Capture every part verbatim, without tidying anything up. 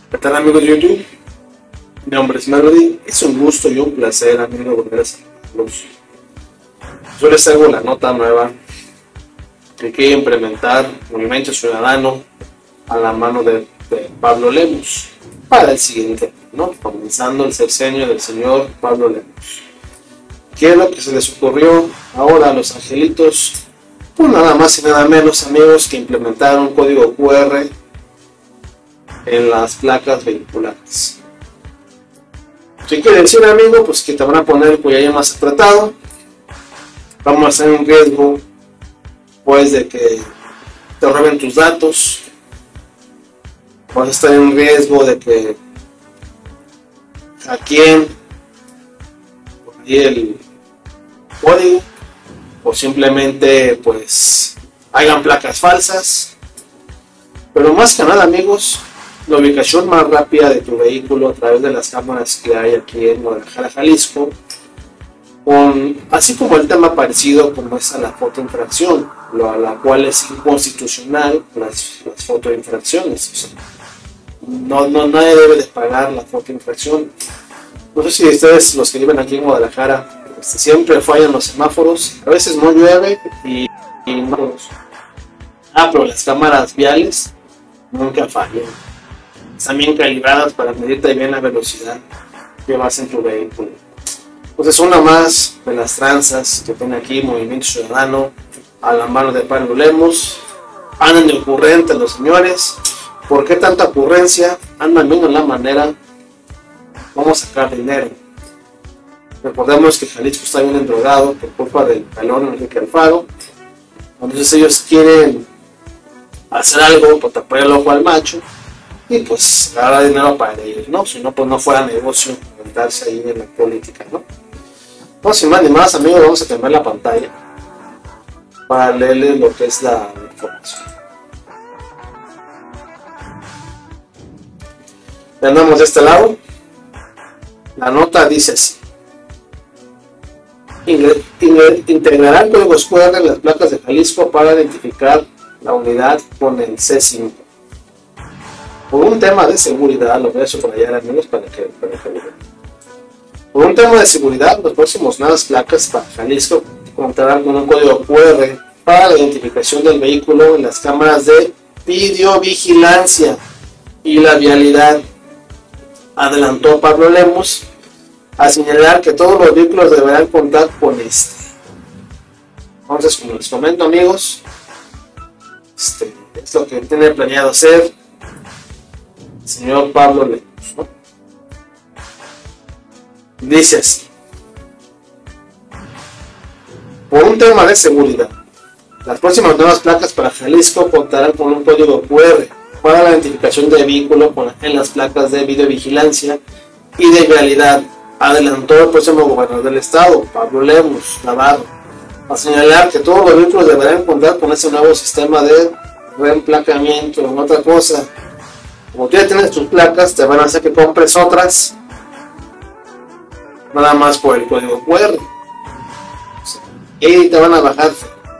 ¿Qué tal, amigos de YouTube? Mi nombre es Melody. Es un gusto y un placer, amigos, volver a saludarlos. Yo les hago la nota nueva que quiere implementar Movimiento Ciudadano a la mano de, de Pablo Lemus para el siguiente, ¿no? Comenzando el sexenio del señor Pablo Lemus. ¿Qué es lo que se les ocurrió ahora a los angelitos? Pues nada más y nada menos, amigos, que implementar un código Q R en las placas vehiculares. ¿Qué quiere decir, amigo? Pues que te van a poner el cuello más apretado. Vamos a hacer un riesgo, pues, de que te roben tus datos. Vas a estar en riesgo de que hackeen por ahí el código, o simplemente, pues, hagan placas falsas. Pero más que nada, amigos, la ubicación más rápida de tu vehículo a través de las cámaras que hay aquí en Guadalajara, Jalisco, con, así como el tema parecido como es a la fotoinfracción, lo, a la cual es inconstitucional las, las fotoinfracciones. O sea, no, no, nadie debe de pagar la fotoinfracción. No sé si ustedes, los que viven aquí en Guadalajara, este, siempre fallan los semáforos, a veces no llueve y, y no. Ah, pero las cámaras viales nunca fallan. Están bien calibradas para medirte bien la velocidad que vas en tu vehículo. Entonces, una más de las tranzas que tiene aquí Movimiento Ciudadano a la mano de Pablo Lemus. Andan de ocurrentes los señores. ¿Por qué tanta ocurrencia? Andan viendo la manera. Vamos a sacar dinero. Recordemos que Jalisco está bien endrogado por culpa del pelón Enrique Alfaro. Entonces ellos quieren hacer algo para tapar el ojo al macho y pues ganar dinero para ellos, ¿no? Si no, pues no fuera negocio meterse ahí en la política, ¿no? No, sin más ni más, amigos, vamos a cambiar la pantalla para leerles lo que es la información. Ya andamos de este lado. La nota dice así: integrarán códigos Q R en las placas de Jalisco para identificar la unidad con el C cinco. Por un tema de seguridad, lo voy a subrayar, amigos, para que, para que lo vean. Por un tema de seguridad, los próximos nuevas placas para Jalisco contarán con un código Q R para la identificación del vehículo en las cámaras de videovigilancia y la vialidad. Adelantó Pablo Lemus a señalar que todos los vehículos deberán contar con este. Entonces, como les comento, amigos, este es lo que tiene planeado hacer el señor Pablo Lemus, ¿no? Dice así: por un tema de seguridad, las próximas nuevas placas para Jalisco contarán con un código Q R para la identificación de vehículo en las placas de videovigilancia y de vialidad. Adelantó el próximo gobernador del estado, Pablo Lemus Navarro, a señalar que todos los vehículos deberán contar con ese nuevo sistema de reemplacamiento. En otra cosa, como tú ya tienes tus placas, te van a hacer que compres otras, nada más por el código Q R, y te van a bajar.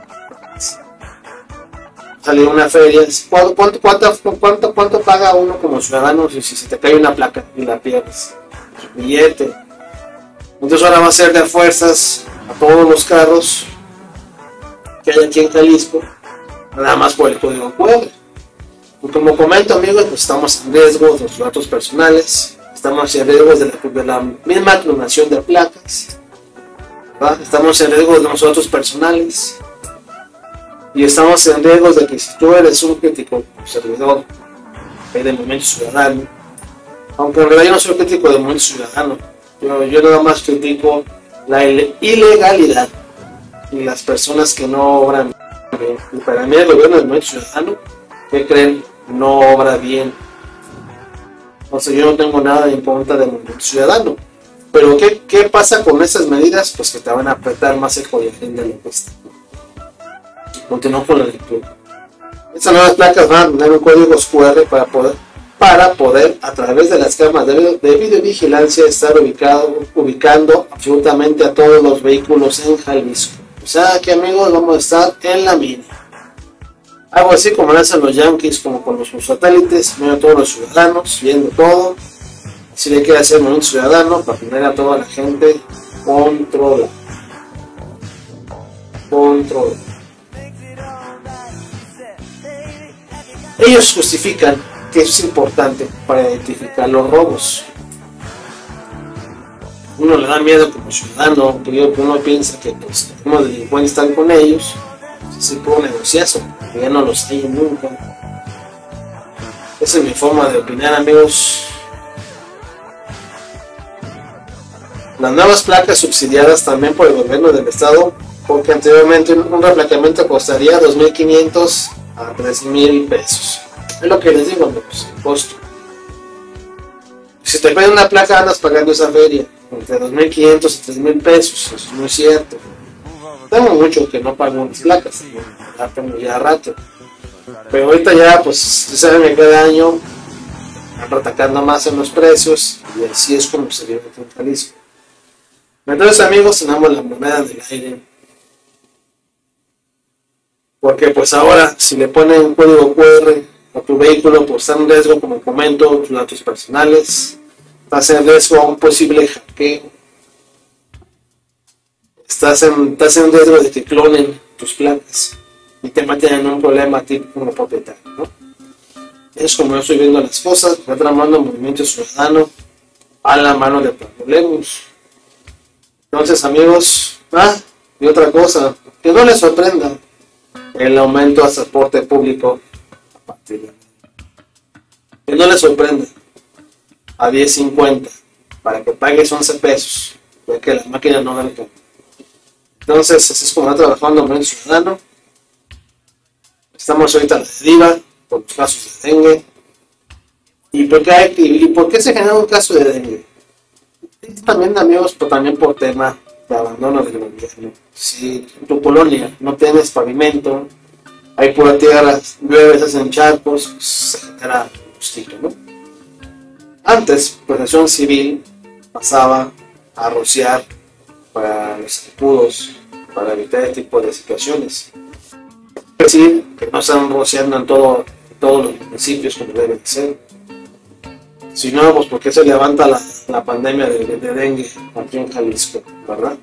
Salió una feria. ¿Cuánto, cuánto, cuánto, cuánto, cuánto paga uno como ciudadano si, si se te cae una placa y la pierdes? Su billete. Entonces ahora va a ser de fuerzas a todos los carros que hay aquí en Jalisco, nada más por el código Q R. Y como comento, amigos, pues estamos en riesgo de nuestros datos personales, estamos en riesgo de la, de la misma clonación de placas, ¿verdad? Estamos en riesgo de nuestros datos personales y estamos en riesgo de que si tú eres un crítico servidor del Movimiento Ciudadano, aunque en realidad yo no soy crítico del Movimiento Ciudadano, yo, yo nada más critico la ilegalidad y las personas que no obran bien. Y para mí el gobierno del Movimiento Ciudadano, ¿qué creen? No obra bien. O sea, yo no tengo nada en contra del Movimiento Ciudadano. Pero ¿qué, qué pasa con esas medidas? Pues que te van a apretar más el collarín de la encuesta. Continúo con la lectura. Estas nuevas placas van a tener un código Q R para poder, para poder a través de las cámaras de, de videovigilancia estar ubicado, ubicando absolutamente a todos los vehículos en Jalisco. O sea que, amigos, vamos a estar en la mina. Algo así como lo hacen los yankees, como con los satélites, viendo a todos los ciudadanos, viendo todo. Así le queda hacer un ciudadano para tener a toda la gente controlada. Control. Ellos justifican que eso es importante para identificar los robos. Uno le da miedo como ciudadano, que uno piensa que pues, los delincuentes están con ellos, si se puede negociar eso, porque ya no los hay nunca. Esa es mi forma de opinar, amigos. Las nuevas placas subsidiadas también por el gobierno del estado, porque anteriormente un replacamiento costaría dos mil quinientos a tres mil pesos. Es lo que les digo, amigos, el costo. Si te piden una placa andas pagando esa feria, entre dos mil quinientos y tres mil pesos, eso no es cierto. Tengo mucho que no pago unas placas, ya tengo ya rato. Pero ahorita ya, pues, se saben que cada año van retacando más en los precios y así es como se vive en Jalisco. Entonces, amigos, tenemos la moneda del aire. Porque pues ahora, si le ponen un código cu erre a tu vehículo, pues está en riesgo, como comento, tus datos personales. Estás en riesgo a un posible hackeo. Estás en, estás en riesgo de que clonen tus placas y te meten en un problema a ti como propietario, ¿no? Es como yo estoy viendo las cosas, está tramando Movimiento Ciudadano a la mano de Pablo Lemus. Entonces, amigos, ah, y otra cosa, que no les sorprenda el aumento al transporte público a partir de que no les sorprenda a diez cincuenta para que pagues once pesos, ya que la máquina no da el cambio. Entonces, así es como está trabajando el Movimiento Ciudadano. Estamos ahorita a la deriva por los casos de dengue. ¿Y por qué, hay, y, y por qué se genera un caso de dengue? También, amigos, pero también por tema de abandono del gobierno. Si en tu colonia no tienes pavimento, hay pura tierra, llueve, se hacen charcos, pues, se genera mosquito, ¿no? Antes, Protección Civil pasaba a rociar para los escudos, para evitar este tipo de situaciones. Es decir, que no están rociando en, todo, en todos los municipios como deben ser. Si no, pues porque se levanta la, la pandemia de, de dengue aquí en Jalisco, ¿verdad?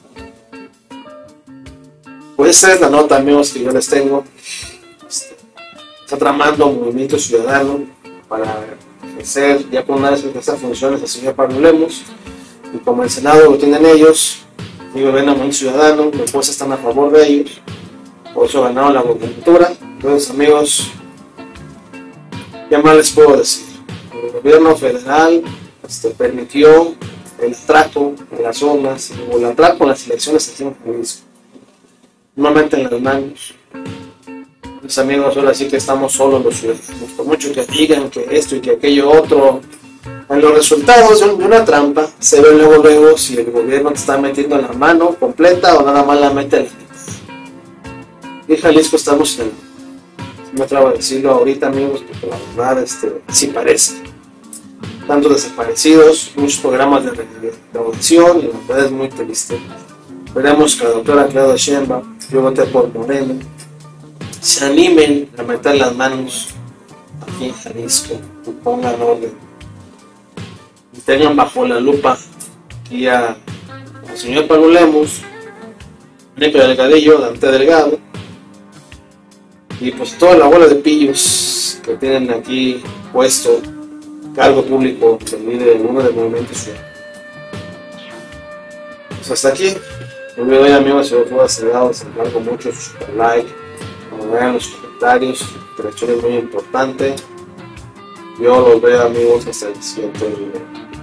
Pues esa es la nota, amigos, que yo les tengo. Este, está tramando un Movimiento Ciudadano para ejercer ya con una de esas funciones al señor Pablo Lemus. Y como el Senado lo tienen ellos, digo, ven a Movimiento Ciudadano, después están a favor de ellos. Por eso ganaron la gobernatura. Entonces, amigos, ¿qué más les puedo decir? El gobierno federal este, permitió el atraco en las zonas, o el atraco en las elecciones aquí en Jalisco. Nuevamente en las manos. Mis amigos, ahora sí que estamos solos los ciudadanos. Por mucho que digan que esto y que aquello otro, en los resultados de una trampa se ve luego luego si el gobierno te está metiendo la mano completa o nada más la mete a la mitad. Y en Jalisco estamos en, me atrevo a decirlo ahorita, amigos, porque la verdad este, sí parece. Tantos desaparecidos, muchos programas de recaudación y la verdad es muy triste. Veremos que la doctora Claudia Sheinbaum, yo voté por Moreno, se animen a meter las manos aquí en Jalisco y pongan orden. Y tengan bajo la lupa aquí a, al señor Pablo Lemus, Nico Delgadillo, Dante Delgado, y pues toda la bola de pillos que tienen aquí puesto cargo público del líder uno del Movimiento Ciudadano. Pues hasta aquí el video de hoy, amigos. Si os fue acelerado, les encargo mucho su super like, como vean los comentarios, que la historia es muy importante. Yo los veo, amigos, hasta el siguiente video.